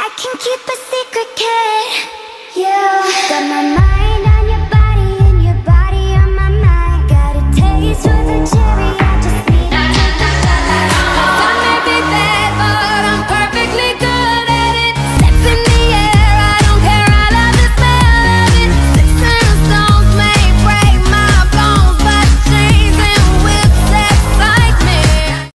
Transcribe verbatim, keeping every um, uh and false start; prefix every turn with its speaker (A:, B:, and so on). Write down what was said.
A: I can keep a secret, kid. You got my mind